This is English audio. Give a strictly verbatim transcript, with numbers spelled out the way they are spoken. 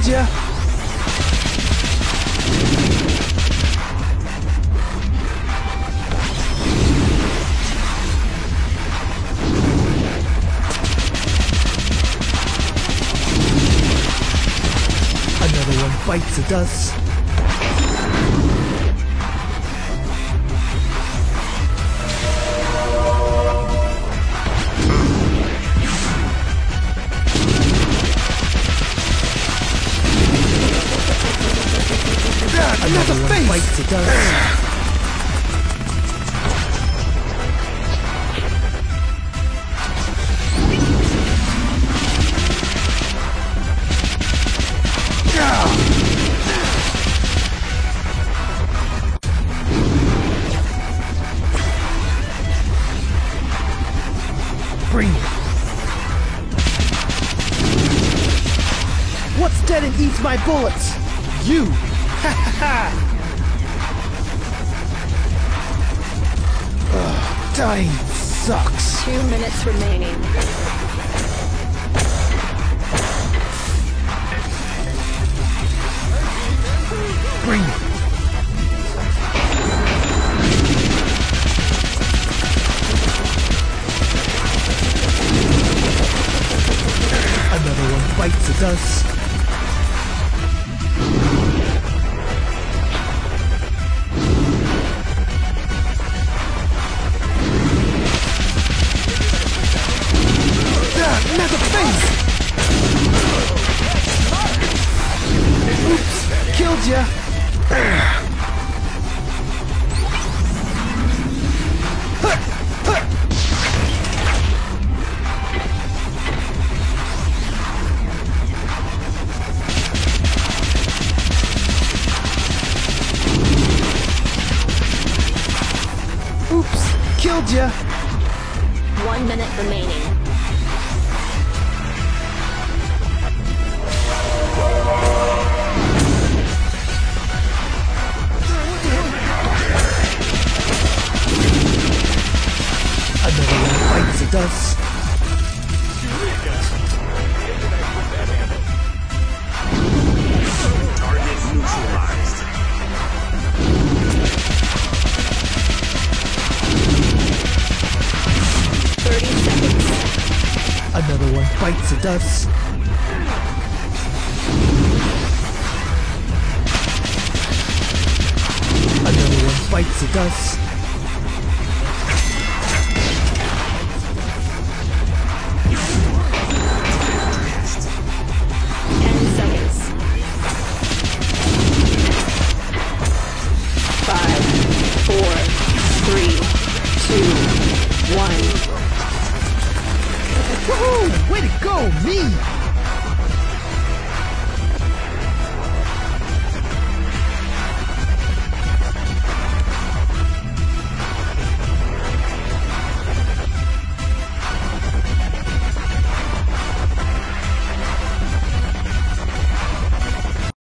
ya! Another one bites the dust. Another one face. Bites the dust. Bring it. What's dead and eats my bullets? You! Ha ha ha! Ugh, dying sucks. Two minutes remaining. Bring it. Another one bites the dust. Ah, another face! Oops, killed ya! Oops, killed ya! One minute remaining. Another one bites the dust. Target neutralized. Thirty seconds. Another one bites the dust. Another one bites the dust. Ten seconds. Five, four, three, two, one. Woohoo! Way to go, me!